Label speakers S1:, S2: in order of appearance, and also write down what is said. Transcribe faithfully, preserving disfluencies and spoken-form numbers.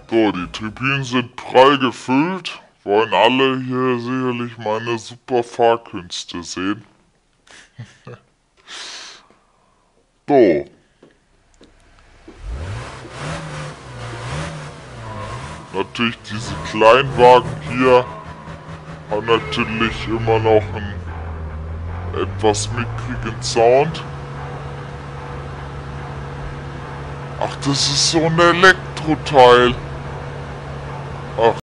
S1: So, die Tribünen sind prall gefüllt. Wollen alle hier sicherlich meine super Fahrkünste sehen. So. Natürlich diese Kleinwagen hier haben natürlich immer noch einen etwas mickrigen Sound. Ach, das ist so ein Elektroteil. Ach.